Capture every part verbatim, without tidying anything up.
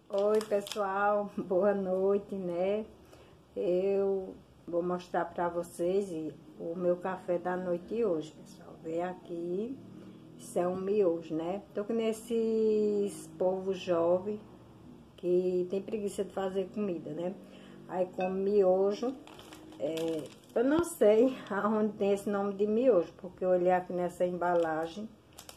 Oi, pessoal, boa noite, né? Eu vou mostrar para vocês o meu café da noite hoje, pessoal. Vem aqui, isso é um miojo, né? Tô com nesses povos jovens que tem preguiça de fazer comida, né? Aí come miojo, é, eu não sei aonde tem esse nome de miojo, porque eu olhei aqui nessa embalagem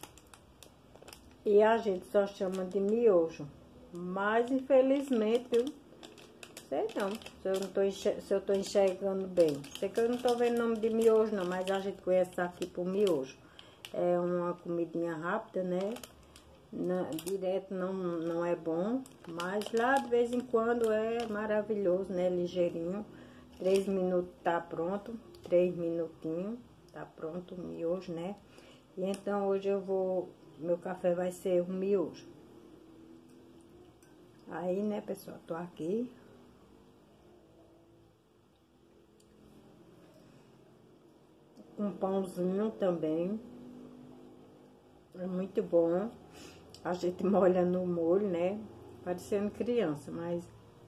e a gente só chama de miojo. Mas, infelizmente, eu sei não, se eu, não tô enxer se eu tô enxergando bem. Sei que eu não tô vendo nome de miojo, não, mas a gente conhece aqui por miojo. É uma comidinha rápida, né? Na, direto não, não é bom, mas lá de vez em quando é maravilhoso, né? Ligeirinho. Três minutos tá pronto, três minutinhos, tá pronto o miojo, né? E então hoje eu vou, meu café vai ser um miojo. Aí, né, pessoal, tô aqui. Um pãozinho também. É muito bom. A gente molha no molho, né? Parecendo criança, mas...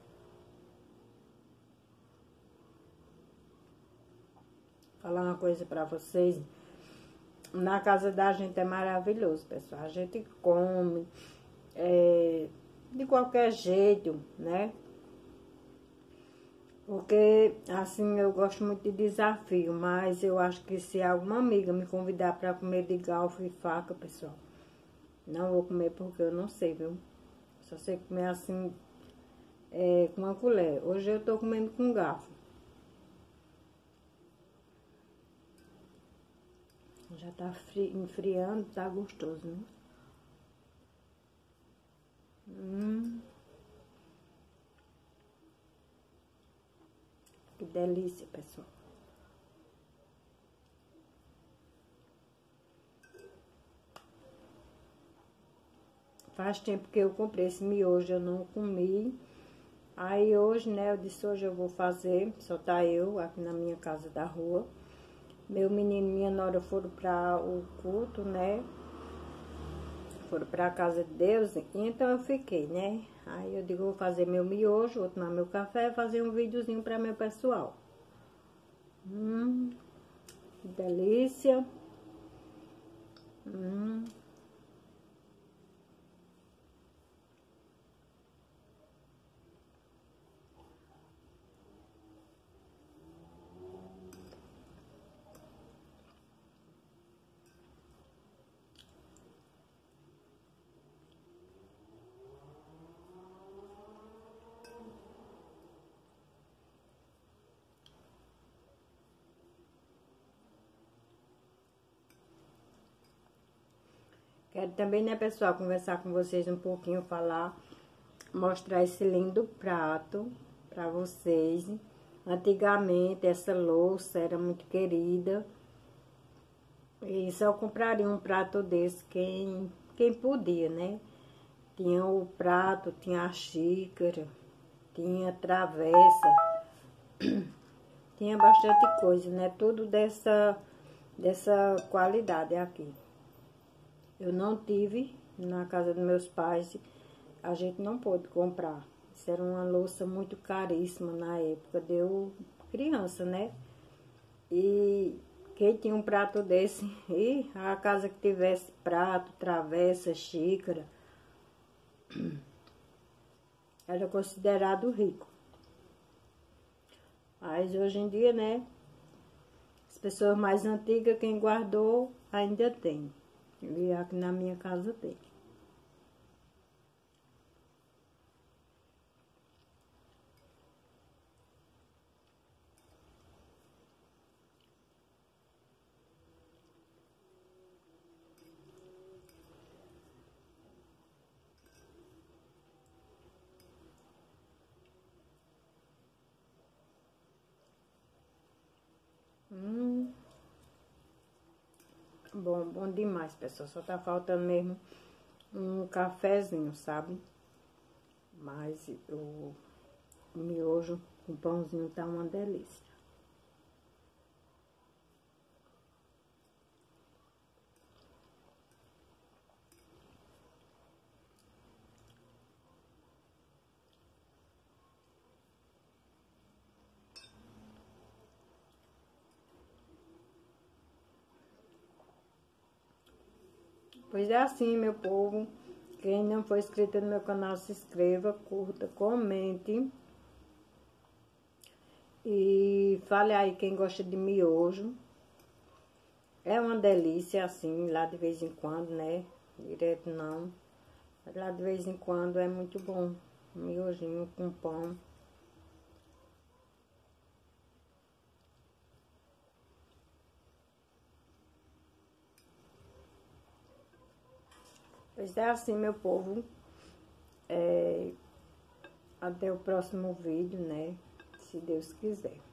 Falar uma coisa pra vocês. Na casa da gente é maravilhoso, pessoal. A gente come é, de qualquer jeito, né? Porque, assim, eu gosto muito de desafio, mas eu acho que se alguma amiga me convidar para comer de garfo e faca, pessoal, não vou comer porque eu não sei, viu? Só sei comer assim, é, com uma colher. Hoje eu tô comendo com garfo. Já tá enfriando, tá gostoso, né? Hum. Que delícia, pessoal. Faz tempo que eu comprei esse miojo, eu não comi. Aí hoje, né, eu disse hoje eu vou fazer, só tá eu aqui na minha casa da rua. Meu menino e minha nora foram para o culto, né? Foram para a casa de Deus, então eu fiquei, né? Aí eu digo, vou fazer meu miojo, vou tomar meu café, fazer um videozinho para meu pessoal. Hum, que delícia. Hum. Quero também, né, pessoal, conversar com vocês um pouquinho, falar, mostrar esse lindo prato para vocês. Antigamente, essa louça era muito querida. E só compraria um prato desse quem, quem podia, né? Tinha o prato, tinha a xícara, tinha travessa, tinha bastante coisa, né? Tudo dessa, dessa qualidade aqui. Eu não tive na casa dos meus pais, a gente não pôde comprar. Isso era uma louça muito caríssima na época, deu criança, né? E quem tinha um prato desse, e a casa que tivesse prato, travessa, xícara, era considerado rico. Mas hoje em dia, né, as pessoas mais antigas, quem guardou, ainda tem. E aqui na minha casa tem. Hum, bom, bom demais, pessoal. Só tá faltando mesmo um cafezinho, sabe? Mas o miojo com pãozinho tá uma delícia. Pois é assim, meu povo. Quem não for inscrito no meu canal, se inscreva, curta, comente. E fale aí quem gosta de miojo. É uma delícia assim, lá de vez em quando, né? Direto não. Mas lá de vez em quando é muito bom. Miojinho com pão. Pois é assim, meu povo. É... Até o próximo vídeo, né? Se Deus quiser.